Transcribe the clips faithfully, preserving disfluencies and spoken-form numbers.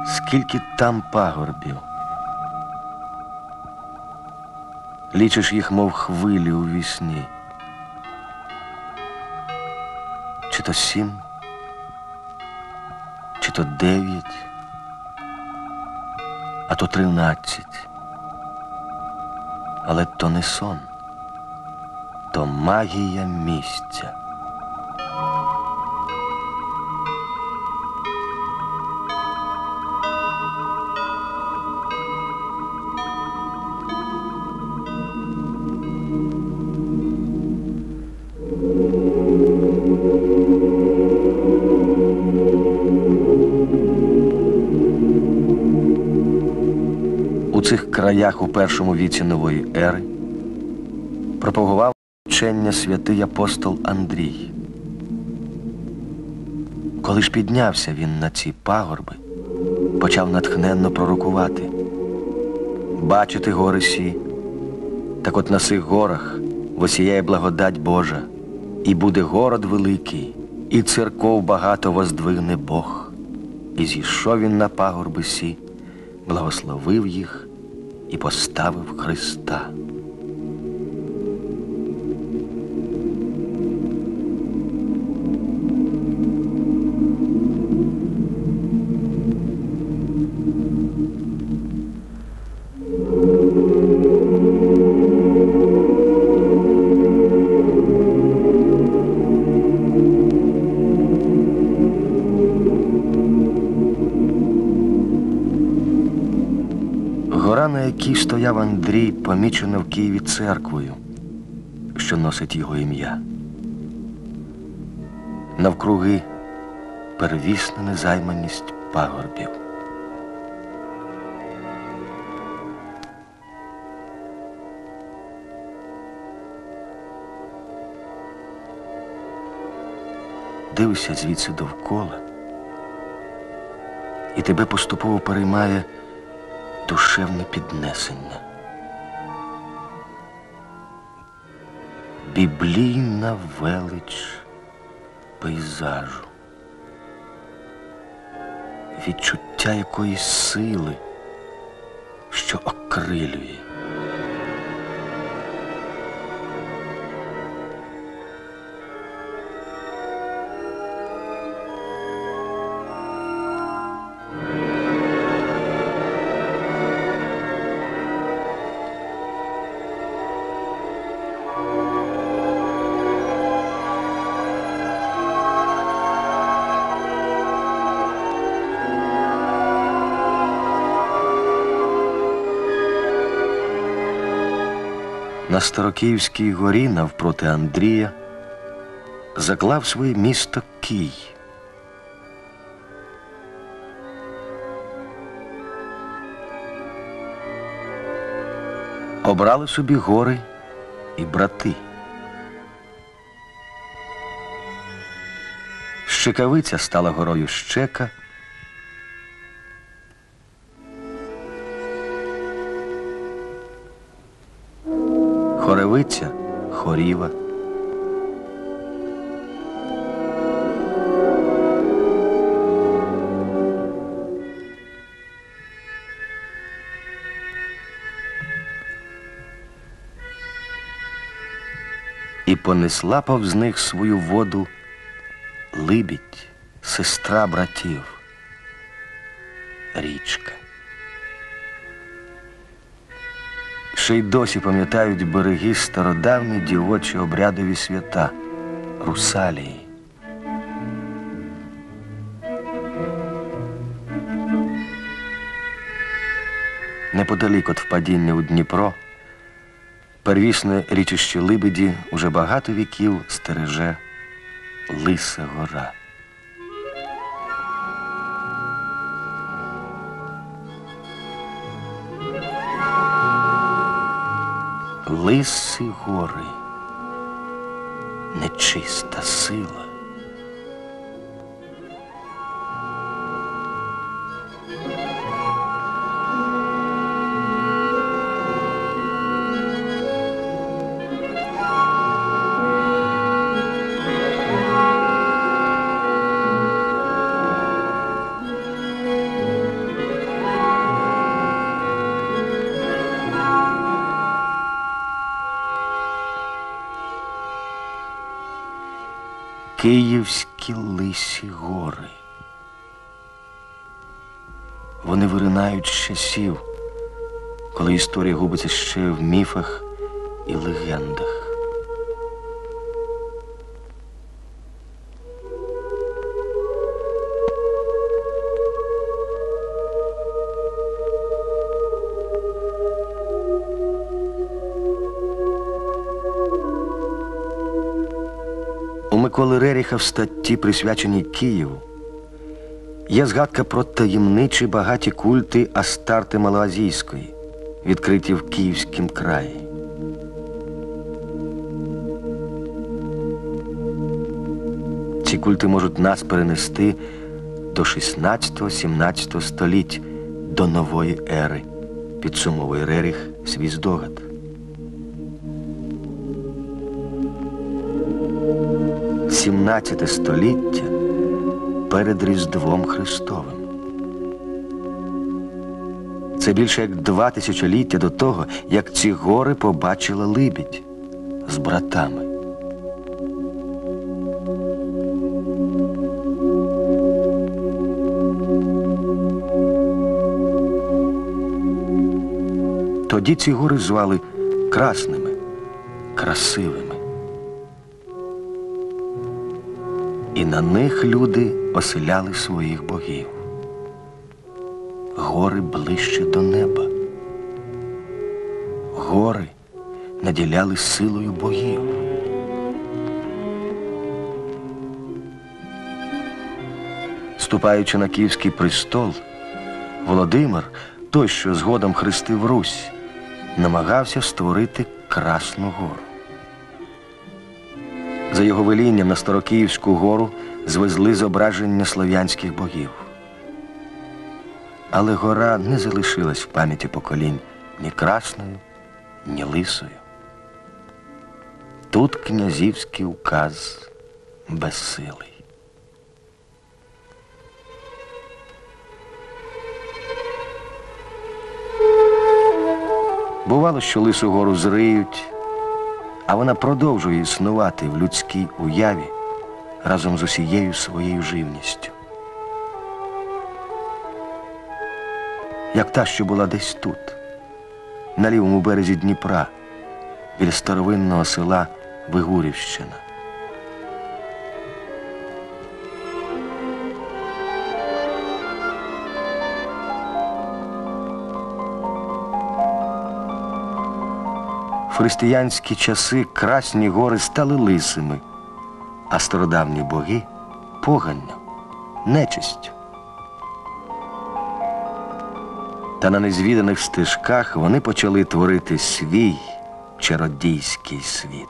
Скільки там пагорбів. Лічиш їх, мов хвилі у вісні. Чи то сім, чи то дев'ять, а то тринадцять. Але то не сон, то магія місця. У цих краях у першому віці нової ери пропагував вчення святий апостол Андрій. Коли ж піднявся він на ці пагорби, почав натхненно пророкувати. Бачите гори сі, так от на сих горах восіяє благодать Божа, і буде город великий, і церков багато воздвигне Бог. І зійшов він на пагорби сі, благословив їх і поставив Христа. Гора, на якій стояв Андрій, помічена в Києві церквою, що носить його ім'я. Навкруги первісна незайманість пагорбів. Дивишся звідси довкола, і тебе поступово переймає душевне піднесення. Біблійна велич пейзажу. Відчуття якоїсь сили, що окрилює. На Старокиївській горі навпроти Андрія заклав своє місто Кий. Обрали собі гори і брати. Щекавиця стала горою Щека, Хоревиця – Хоріва, і понесла повз них свою воду Либідь, сестра братів, річка. Ще й досі пам'ятають береги стародавні дівочі обрядові свята – русалії. Неподалік від впадіння у Дніпро первісне річище Либеді уже багато віків стереже Лиса гора. Лиси гори, нечиста сила. Київські лисі гори. Вони виринають з часів, коли історія губиться ще в міфах і легендах. У Миколи Реріха в статті, присвяченій Києву, є згадка про таємничі багаті культи Астарти Малоазійської, відкриті в Київськім краї. Ці культи можуть нас перенести до шістнадцятого-сімнадцятого століть, до нової ери, підсумовує Реріх свій здогад. сімнадцяте століття перед Різдвом Христовим. Це більше як два тисячоліття до того, як ці гори побачила Либідь з братами. Тоді ці гори звали красними, красивими. І на них люди оселяли своїх богів. Гори ближче до неба. Гори наділяли силою богів. Ступаючи на Київський престол, Володимир, той, що згодом хрестив Русь, намагався створити Красну гору. За його велінням на Старокиївську гору звезли зображення слов'янських богів. Але гора не залишилась в пам'яті поколінь ні красною, ні лисою. Тут князівський указ безсилий. Бувало, що лису гору зриють, а вона продовжує існувати в людській уяві разом з усією своєю живністю. Як та, що була десь тут, на лівому березі Дніпра, біля старовинного села Вигурівщина. В християнські часи Красні гори стали лисими, а стародавні боги – поганню, нечистю. Та на незвіданих стежках вони почали творити свій чародійський світ.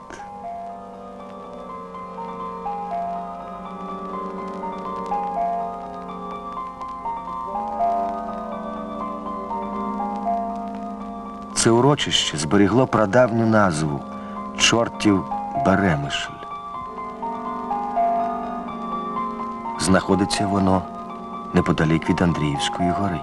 Це урочище зберігло прадавню назву Чортів Беремишль. Знаходиться воно неподалік від Андріївської гори.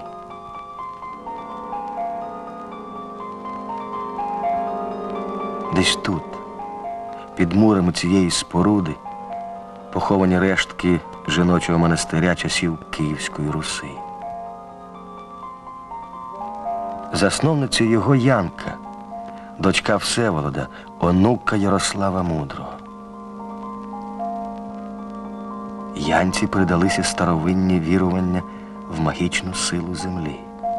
Десь тут, під мурами цієї споруди, поховані рештки жіночого монастиря часів Київської Руси. Засновниця його Янка, дочка Всеволода, онука Ярослава Мудрого. Янці передалися старовинні вірування в магічну силу землі.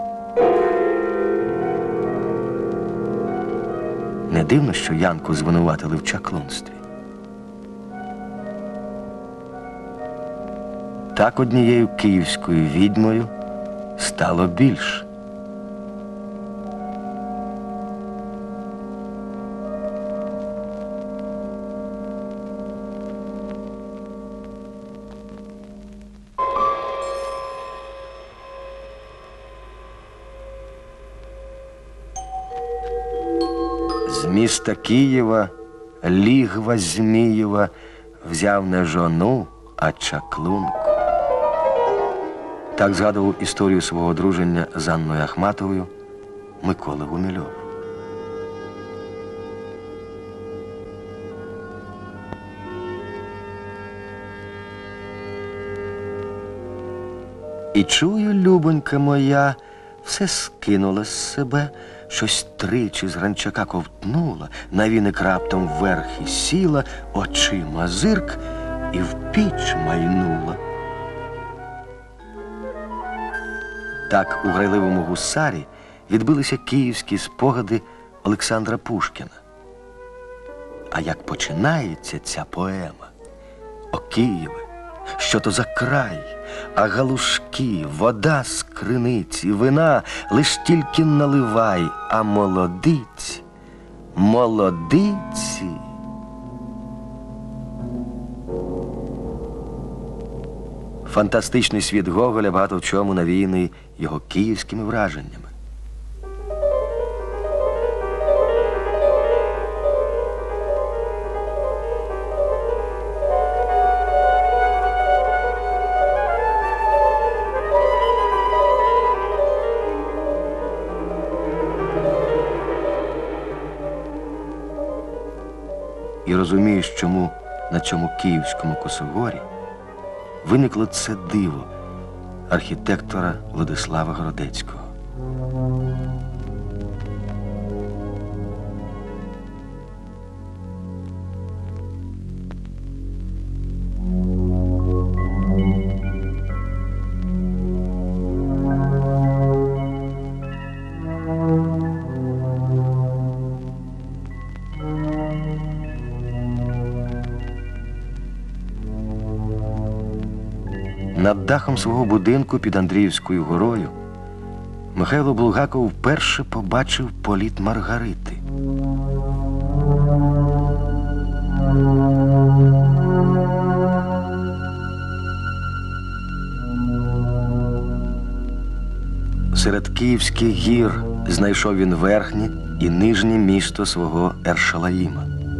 Не дивно, що Янку звинуватили в чаклунстві. Так однією київською відьмою стало більше. З міста Києва лігва Змієва взяв не жону, а чаклунку. Так згадував історію свого одруження з Анною Ахматовою Микола Гумільов. І чую, любонька моя, все скинула з себе, щось тричі з гранчака ковтнула, на віник раптом вверх і сіла, очима зирк і в піч майнула. Так у грайливому гусарі відбилися київські спогади Олександра Пушкіна. А як починається ця поема? О Києве, що то за край, а галушки, вода з криниці, вина лиш тільки наливай, а молодиці, молодиці. Фантастичний світ Гоголя багато в чому навіяний його київськими враженнями. І розумієш, чому на цьому київському косогорі виникло це диво архітектора Владислава Городецького. Над дахом свого будинку під Андріївською горою Михайло Булгаков вперше побачив політ Маргарити. Серед київських гір знайшов він верхнє і нижнє місто свого Ершалаїма.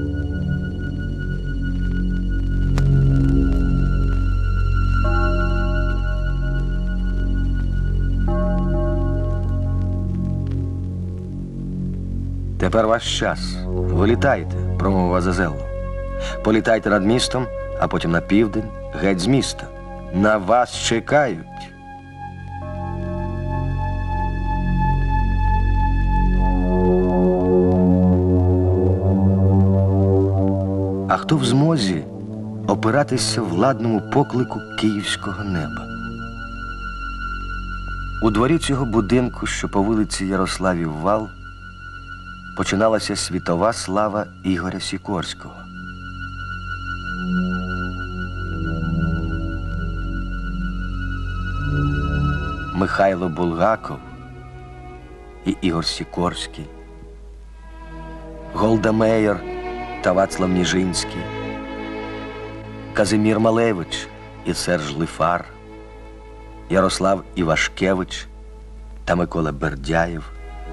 «Тепер ваш час. Вилітайте», – промовив Азазелло. «Політайте над містом, а потім на південь, геть з міста. На вас чекають». А хто в змозі опиратися владному поклику київського неба? У дворі цього будинку, що по вулиці Ярославів Вал, починалася світова слава Ігоря Сікорського. Михайло Булгаков і Ігор Сікорський, Голда Меїр та Вацлав Ніжинський, Казимір Малевич і Серж Лифар, Ярослав Івашкевич та Микола Бердяєв,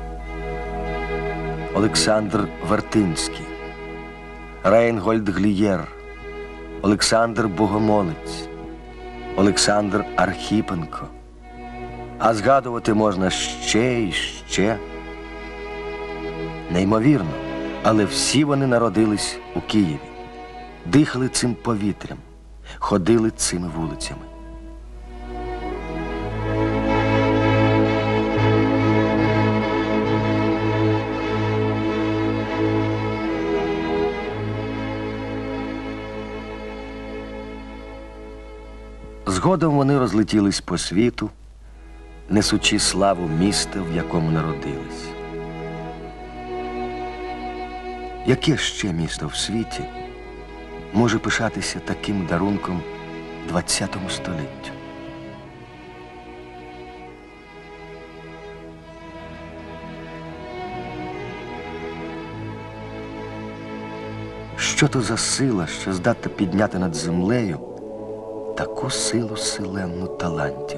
Олександр Вертинський, Рейнгольд Глієр, Олександр Богомолець, Олександр Архіпенко. А згадувати можна ще і ще. Неймовірно, але всі вони народились у Києві, дихали цим повітрям, ходили цими вулицями. Згодом вони розлетілись по світу, несучи славу міста, в якому народились. Яке ще місто в світі може пишатися таким дарунком двадцятому століттю? Що то за сила, що здатна підняти над землею таку силу селенну талантів?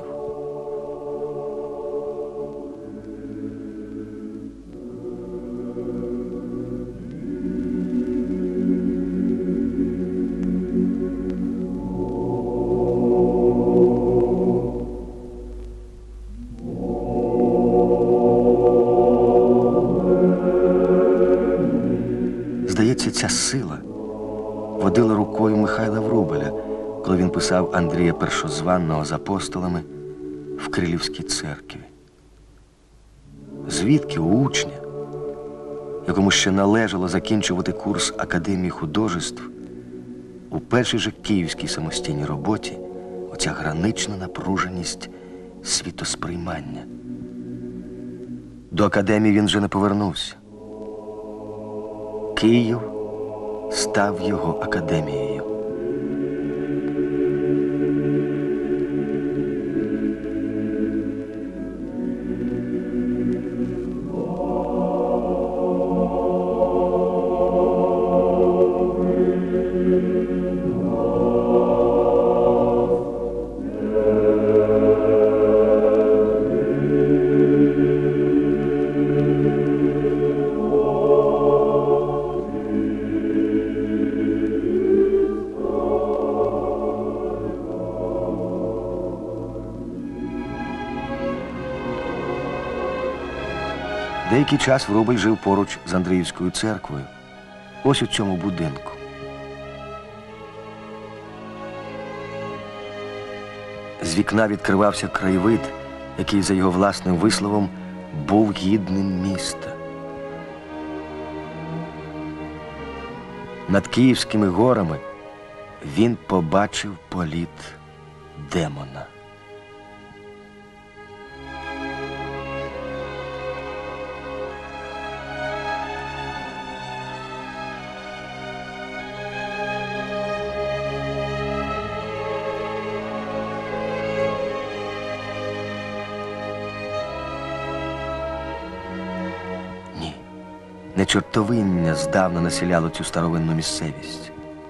Здається, ця сила водила рукою Михайла Врубеля, коли він писав Андрія Першозванного з апостолами в Крилівській церкві. Звідки у учня, якому ще належало закінчувати курс Академії художеств, у першій же київській самостійній роботі оця гранична напруженість світосприймання. До академії він вже не повернувся. Київ став його академією. Деякий час Врубель жив поруч з Андріївською церквою, ось у цьому будинку. З вікна відкривався краєвид, який, за його власним висловом, був гідним міста. Над Київськими горами він побачив політ демона. Не чортовиння здавна населяло цю старовинну місцевість.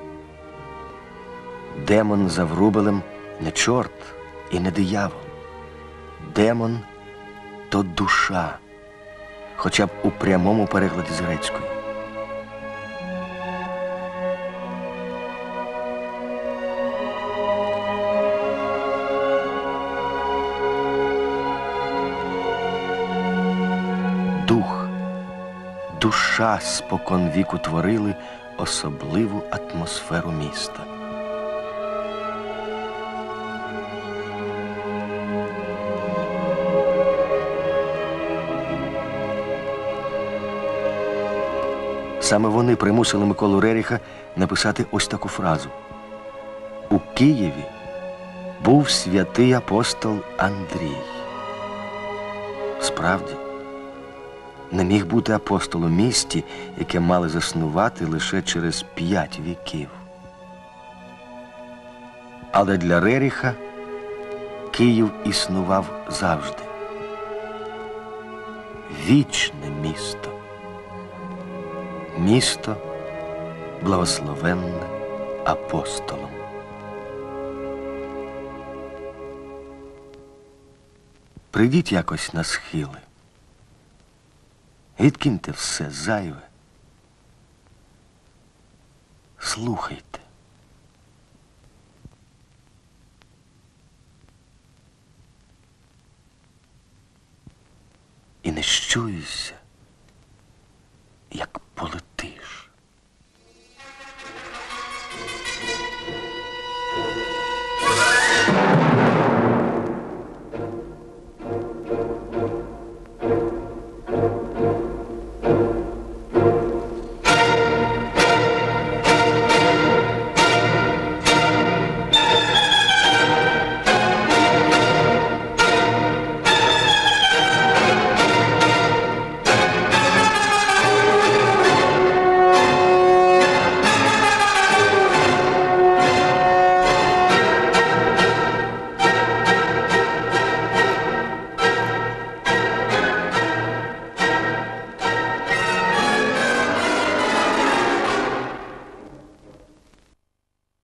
Демон за Врубелем не чорт і не диявол. Демон – то душа, хоча б у прямому перекладі з грецької. Дух, душа спокон віку творили особливу атмосферу міста. Саме вони примусили Миколу Реріха написати ось таку фразу: «У Києві був святий апостол Андрій». Справді, не міг бути апостол у місті, яке мали заснувати лише через п'ять віків. Але для Реріха Київ існував завжди. Вічне місто. Місто, благословенне апостолом. Прийдіть якось на схили. Відкиньте все зайве. Слухайте. І не щуюся, як полетить.